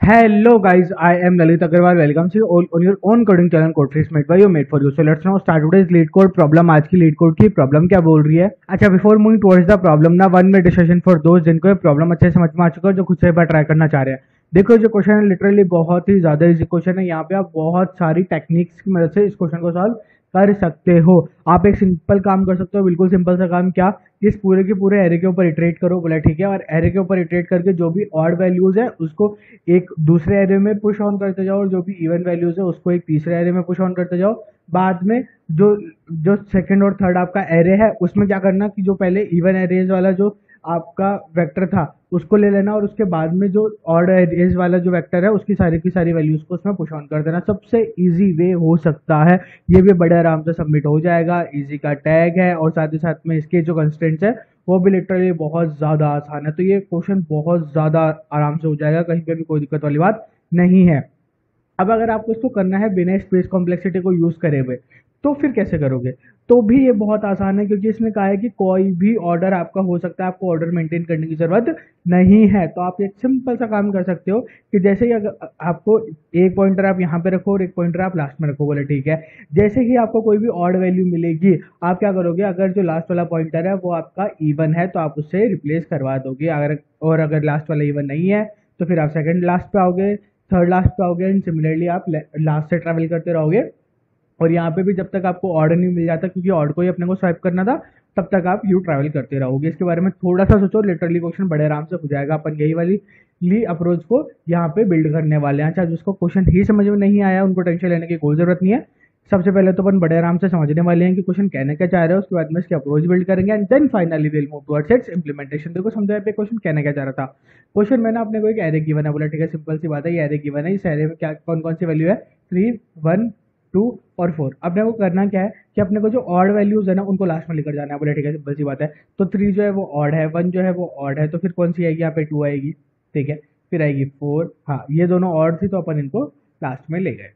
Hello guys, I am Lalit Agarwal. Welcome to you all on your own coding channel Codefresh made by you, made for you. So let's now start today's lead code problem. आज की lead code की problem क्या बोल रही है? अच्छा, before moving towards the problem ना 1 minute discussion for दोस्त जिनको ये प्रॉब्लम अच्छे समझ में आ चुका है, जो खुद से एक बार ट्राई करना चाह रहे हैं। देखो, जो क्वेश्चन है लिटरली बहुत ही ज्यादा इजी क्वेश्चन है। यहाँ पे आप बहुत सारी टेक्निक्स की मदद से इस क्वेश्चन को सॉल्व कर सकते हो। आप एक सिंपल काम कर सकते हो, बिल्कुल सिंपल सा काम। क्या? इस पूरे के पूरे एरे के ऊपर इटरेट करो, बोला ठीक है। और एरे के ऊपर इटरेट करके जो भी ऑड वैल्यूज है उसको एक दूसरे एरे में पुश ऑन करते जाओ, और जो भी इवन वैल्यूज है उसको एक तीसरे एरे में पुश ऑन करते जाओ। बाद में जो जो सेकंड और थर्ड आपका एरे है उसमें क्या करना कि जो पहले इवन एरेज वाला जो आपका वेक्टर था उसको ले लेना, और उसके बाद में जो ऑड एरेज वाला जो वेक्टर है उसकी सारी की सारी वैल्यूज को उसमें पुश ऑन कर देना। सबसे इजी वे हो सकता है, ये भी बड़े आराम से सबमिट हो जाएगा। इजी का टैग है, और साथ ही साथ में इसके जो कंस्ट्रेंट्स है वो भी लिटरली बहुत ज्यादा आसान है। तो ये क्वेश्चन बहुत ज्यादा आराम से हो जाएगा, कहीं पे भी कोई दिक्कत वाली बात नहीं है। अब अगर आपको इसको करना है बिना स्पेस कॉम्प्लेक्सिटी को यूज करे हुए, तो फिर कैसे करोगे? तो भी ये बहुत आसान है, क्योंकि इसने कहा है कि कोई भी ऑर्डर आपका हो सकता है, आपको ऑर्डर मेंटेन करने की जरूरत नहीं है। तो आप एक सिंपल सा काम कर सकते हो कि जैसे ही अगर आपको एक पॉइंटर आप यहाँ पे रखो और एक पॉइंटर आप लास्ट में रखो, बोले ठीक है। जैसे ही आपको कोई भी ऑड वैल्यू मिलेगी, आप क्या करोगे? अगर जो लास्ट वाला पॉइंटर है वो आपका इवन है तो आप उससे रिप्लेस करवा दोगे। अगर लास्ट वाला इवन नहीं है तो फिर आप सेकंड लास्ट पे आओगे, थर्ड लास्ट पे आओगे, एंड सिमिलरली आप लास्ट से ट्रैवल करते रहोगे। और यहाँ पे भी जब तक आपको ऑर्डर नहीं मिल जाता, क्योंकि ऑर्डर को ही अपने को स्वाइप करना था, तब तक आप यू ट्रैवल करते रहोगे। इसके बारे में थोड़ा सा सोचो, लिटरली क्वेश्चन बड़े आराम से हो जाएगा। अपन यही वाली ली अप्रोच को यहाँ पे बिल्ड करने वाले हैं। अच्छा, जिसको क्वेश्चन ही समझ में नहीं आया उनको टेंशन लेने की कोई जरूरत नहीं है। सबसे पहले तो अपन बड़े आराम से समझने वाले हैं कि क्वेश्चन कहने क्या चाह रहे हो, उसके बाद में इसकी अप्रोच बिल्ड करेंगे, and then finally will move towards its implementation. देखो, समझा पे क्वेश्चन कहना क्या चाह रहा था। क्वेश्चन मैंने अपने को एक एरे गिवन है, बोला ठीक है, सिंपल सी बात है, ये एरे गिवन है। इस एरे में क्या कौन कौन सी वैल्यू है? 3, 1, 2 और 4। अपने को करना क्या है कि अपने को जो ऑड वैल्यूज है ना उनको लास्ट में लेकर जाना है, बोले ठीक है, सिंपल सी बात है। तो 3 जो है वो ऑड है, 1 जो है वो ऑड है, तो फिर कौन सी आएगी? यहाँ पे 2 आएगी, ठीक है। फिर आएगी 4, हाँ ये दोनों ऑड थी तो अपन इनको लास्ट में ले गए।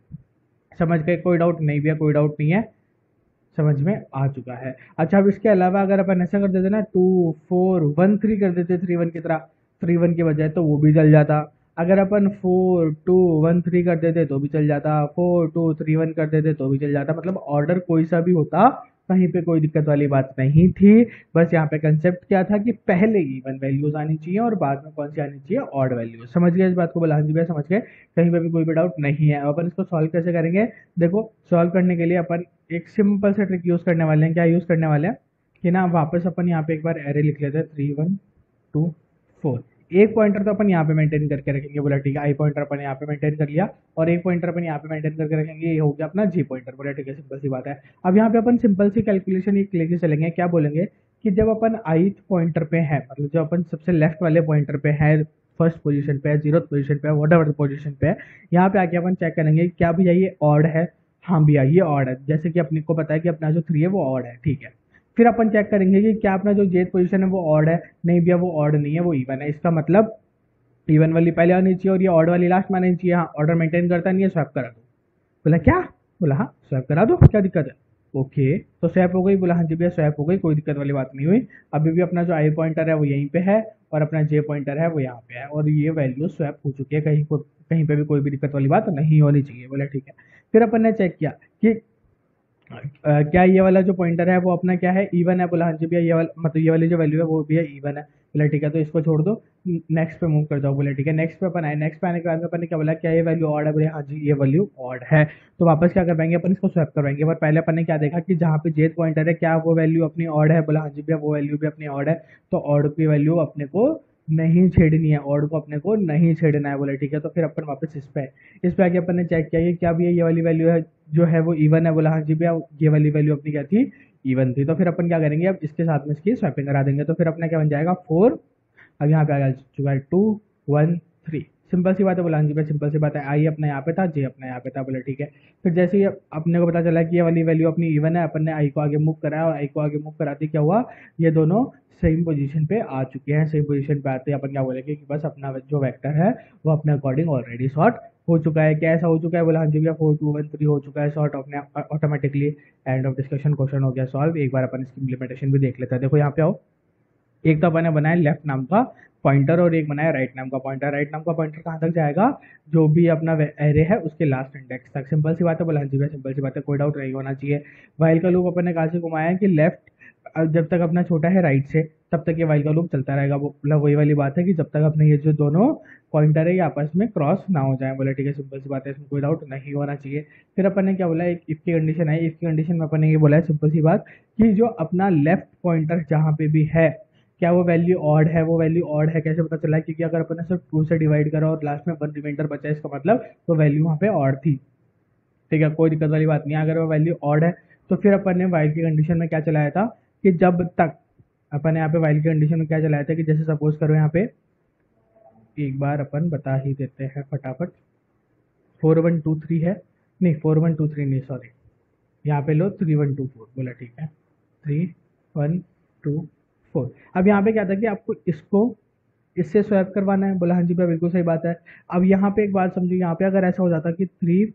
समझ गए? कोई डाउट नहीं भैया, कोई डाउट नहीं है, समझ में आ चुका है। अच्छा, अब इसके अलावा अगर अपन ऐसा कर देते ना 2, 4, 1, 3 कर देते 3, 1 की तरह, 3, 1 की बजाय, तो वो भी चल जाता। अगर अपन 4, 2, 1, 3 कर देते तो भी चल जाता, 4, 2, 3, 1 कर देते तो भी चल जाता। मतलब ऑर्डर कोई सा भी होता, कहीं पे कोई दिक्कत वाली बात नहीं थी। बस यहाँ पे कंसेप्ट क्या था कि पहले इवन वैल्यूज आनी चाहिए और बाद में कौन सी आनी चाहिए? Odd values. समझ गए इस बात को? बोला हाँ जी भैया, समझ गए। कहीं पे भी कोई भी डाउट नहीं है। अब अपन इसको सॉल्व कैसे करेंगे? देखो, सॉल्व करने के लिए अपन एक सिंपल सा ट्रिक यूज करने वाले हैं। क्या यूज करने वाले हैं कि ना, वापस अपन यहाँ पे एक बार एरे लिख लेते हैं, 3, 1, 2, 4। एक पॉइंटर तो अपन यहाँ पे मेंटेन करके रखेंगे, बोला ठीक है। आई पॉइंटर अपन यहाँ पे मेंटेन कर लिया, और एक पॉइंटर अपन यहाँ पे मेंटेन करके रखेंगे, ये हो गया अपना जी पॉइंटर, बोला ठीक है, सिंपल सी बात है। अब यहाँ पे अपन सिंपल सी कैलकुलेशन एक लेके चलेंगे। क्या बोलेंगे कि जब अपन आई पॉइंटर पे है, मतलब जब अपन सबसे लेफ्ट वाले पॉइंटर पे है, फर्स्ट पोजीशन पे है, 0th पोजीशन पे है, वट एवर पोजीशन पे है, यहाँ पे आके अपन चेक करेंगे क्या भैया ये ऑड है? हाँ भैया ये ऑड है। जैसे कि अपने को पता है कि अपना जो 3 है वो ऑड है, ठीक है। फिर अपन चेक करेंगे कि क्या अपना जो जेथ पोजीशन है वो ऑड है? नहीं भैया वो ऑड नहीं है, वो इवन है। इसका मतलब इवन वाली पहले आनी चाहिए और ये ऑड वाली लास्ट में आनी चाहिए। हाँ, ऑर्डर मेंटेन करता नहीं है, स्वैप करा दो। बोला क्या? बोला हाँ स्वैप करा दो, क्या दिक्कत है? ओके, तो स्वैप हो गई। बोला हाँ जी भैया स्वैप हो गई, कोई दिक्कत वाली बात नहीं हुई। अभी भी अपना जो आई पॉइंटर है वो यहीं पे है, और अपना जे पॉइंटर है वो यहाँ पे है, और ये वैल्यू स्वैप हो चुकी है। कहीं पे भी कोई भी दिक्कत वाली बात नहीं होनी चाहिए। बोला ठीक है। फिर अपन ने चेक किया कि क्या ये वाला जो पॉइंटर है वो अपना क्या है? इवन है। बोला हाँ जी भैया ये वाला, मतलब ये वाली जो वैल्यू है वो भी है, इवन है। बोला ठीक है, तो इसको छोड़ दो, नेक्स्ट पे मूव कर जाओ। बोले ठीक है, नेक्स्ट पे अपन आए। नेक्स्ट पे आने के बाद अपन ने क्या बोला? क्या ये वैल्यू ऑड है? बोले हाँ जी ये वैल्यू ऑड है। तो वापस क्या करवाएंगे? अपन इसको स्वैप करवाएंगे। पर पहले अपन ने क्या देखा कि जहाँ पे जेथ पॉइंटर है क्या वो वैल्यू अपनी ऑड है? बोला हाँ जी भैया वो वैल्यू भी अपनी ऑड है। तो ऑड की वैल्यू अपने को नहीं छेड़नी है, ऑड को अपने को नहीं छेड़ना है। बोले ठीक है, तो फिर अपन वापस इस पे आके अपन ने चेक किया कि क्या भी ये वाली वैल्यू है जो है वो इवन है? बोला हाँ जी भैया ये वाली वैल्यू अपनी क्या थी? इवन थी। तो फिर अपन क्या करेंगे? अब इसके साथ में इसकी स्वैपिंग करा देंगे। तो फिर अपना क्या बन जाएगा? 4। अब यहाँ पे आ चुका है 2, 1, 3। सिंपल सी बात है। बोला हाँ जी भैया सिंपल सी बात है। आई अपने यहाँ पे था, जे अपने यहाँ पे था। बोले ठीक है। फिर जैसे ही अपने को पता चला कि ये वाली वैल्यू अपनी इवन है, अपन ने आई को आगे मूव कराया, और आई को आगे मूव कराते क्या हुआ? ये दोनों सेम पोजीशन पे आ चुके हैं। सेम पोजीशन पे आते ही अपन क्या बोलेंगे कि बस अपना जो वेक्टर है वो अपने अकॉर्डिंग ऑलरेडी सॉर्ट हो चुका है। क्या ऐसा हो चुका है? बोला हाँ जी भैया 4, 2, 1, 3 हो चुका है सॉर्ट अपने automatically. End of discussion, question हो गया सॉल्व। एक बार अपन इसकी इम्प्लीमेंटेशन भी देख लेते हैं। देखो यहाँ पे आओ, एक तो अपन ने बनाया लेफ्ट नाम का पॉइंटर और एक बनाया राइट नाम का पॉइंटर। राइट नाम का पॉइंटर कहाँ तक जाएगा, जो भी अपना एरे है उसके लास्ट इंडेक्स तक। सिंपल सी बात है, बोला जी भाई सिंपल सी बात है, कोई डाउट नहीं होना चाहिए। वाइल का लूप अपन ने कहाँ से घुमाया है कि लेफ्ट, जब तक अपना छोटा है राइट से तब तक ये वाइल का लूप चलता रहेगा। वो मतलब वही वाली बात है कि जब तक अपने ये जो दोनों पॉइंटर है ये आपस में क्रॉस ना हो जाए। बोले ठीक है, सिंपल सी बात है, इसमें कोई डाउट नहीं होना चाहिए। फिर अपन ने क्या बोला, एक इफ की कंडीशन है। इफ की कंडीशन में अपन ने ये बोला है सिंपल सी बात कि जो अपना लेफ्ट पॉइंटर जहाँ पे भी है, क्या वो वैल्यू ऑड है, वो वैल्यू ऑड है कैसे पता चला, क्योंकि अगर अपन ने सिर्फ 2 से डिवाइड करा और लास्ट में 1 रिमाइंडर बचा, इसका मतलब तो वैल्यू वहाँ पे ऑड थी। ठीक है, कोई दिक्कत वाली बात नहीं है। अगर वो वैल्यू ऑड है तो फिर अपन ने वाइल की कंडीशन में क्या चलाया था कि जब तक अपन ने यहाँ पे वाइल की कंडीशन में क्या चलाया था कि जैसे सपोज करो यहाँ पे एक बार अपन बता ही देते हैं फटाफट। 4123 है, नहीं 4123 नहीं, सॉरी, यहाँ पे लो 3124, बोला ठीक है 3124। अब यहाँ पे क्या था कि आपको इसको इससे स्वैप करवाना है। बोला हाँ जी भाई बिल्कुल सही बात है। अब यहाँ पे एक बात समझो, यहाँ पे अगर ऐसा हो जाता कि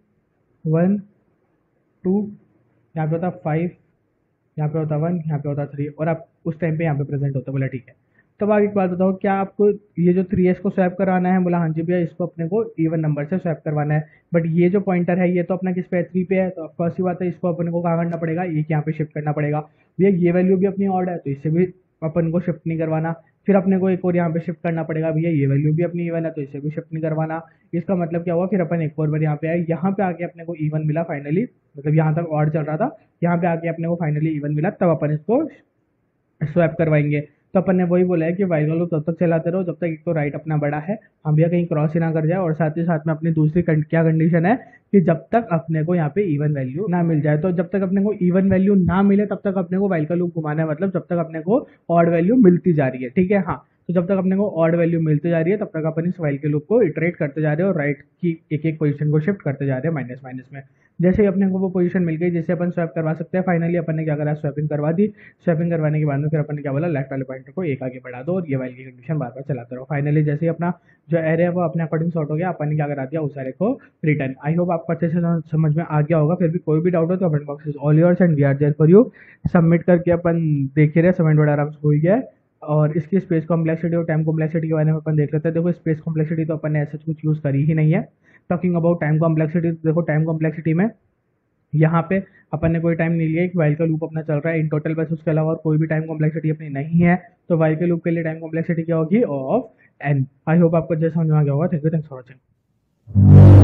312, यहाँ पे होता 5, यहाँ पे होता 1, यहाँ पे होता 3, और आप उस टाइम पे यहाँ पे प्रेजेंट होता। बोला ठीक है। तब आगे एक बात बताओ, क्या आपको ये जो 3s को स्वैप कराना है। बोला हाँ जी भैया, इसको अपने को इवन नंबर से स्वैप करवाना है। बट ये जो पॉइंटर है ये तो अपना किस पे है, 3 पे है। तो फर्स्ट ही बात है, इसको अपने को कहाँ करना पड़ेगा, एक यहाँ पे शिफ्ट करना पड़ेगा। भैया ये वैल्यू भी अपनी ऑड है तो इसे भी अपन को शिफ्ट नहीं करवाना। फिर अपने को एक और यहाँ पे शिफ्ट करना पड़ेगा। भैया ये वैल्यू भी अपनी इवन है तो इसे भी शिफ्ट नहीं करवाना। इसका मतलब क्या हुआ, फिर अपन एक और बार यहाँ पे आए, यहाँ पे आके अपने को इवन मिला फाइनली। मतलब यहाँ तक ऑड चल रहा था, यहाँ पे आके अपने को फाइनली इवन मिला, तब अपन इसको स्वैप करवाएंगे। तो अपन ने वही बोला है कि वाइल का लूप तब तक चलाते रहो जब तक एक तो राइट अपना बड़ा है, हम भैया कहीं क्रॉस ही ना कर जाए, और साथ ही साथ में अपनी दूसरी क्या कंडीशन है कि जब तक अपने को यहाँ पे इवन वैल्यू ना मिल जाए। तो जब तक अपने को इवन वैल्यू ना मिले तब तक अपने को वाइल का लूप घुमाना है, मतलब जब तक अपने को ऑड वैल्यू मिलती जा रही है। ठीक है, हाँ। तो जब तक अपने को ऑड वैल्यू मिलती जा रही है तब तक अपन इस वाइल के लूप को इटरेट करते जा रहे हैं और राइट की एक एक पोजीशन को शिफ्ट करते जा रहे हैं माइनस माइनस में। जैसे ही अपने को वो पोजीशन मिल गई जिससे अपन स्वैप करवा सकते हैं, फाइनली अपन ने क्या करा, स्वैपिंग करवा दी। स्वैपिंग करवाने के बाद में फिर अपन ने क्या बोला, लेफ्ट वाले पॉइंटर को एक आगे बढ़ा दो और ये वाली की कंडीशन बार बार चलाते रहो। फाइनली जैसे ही अपना जो एरे है वो अपने अकॉर्डिंग सॉर्ट हो गया, अपन ने क्या करा दिया, उस एरे को रिटर्न। आई होप आपको अच्छे से समझ में आ गया होगा। फिर भी कोई भी डाउट हो तो comment box is all yours and we are there for you. Submit करके अपन देख ही रहे, सबमिट बड़ा आराम से हो ही गया है। और इसकी स्पेस कॉम्प्लेक्सिटी और टाइम कॉम्प्लेक्सिटी के बारे में अपन देख लेते हैं। देखो स्पेस कॉम्प्लेक्सिटी तो अपन ने ऐसा कुछ यूज़ करी ही नहीं है। टॉकिंग अबाउट टाइम कॉम्प्लेक्सिटी, देखो टाइम कॉम्प्लेक्सिटी में यहाँ पे अपन ने कोई टाइम नहीं लिया, एक वाइल का लूप अपना चल रहा है इन टोटल, बस उसके अलावा और कोई भी टाइम कॉम्प्लेक्सिटी अपनी नहीं है। तो वाइल के लूप के लिए टाइम कॉम्प्लेक्सिटी क्या होगी, ऑफ एन। आई होप आपको जैसा समझ में आ गया होगा। Thank you, thanks for watching.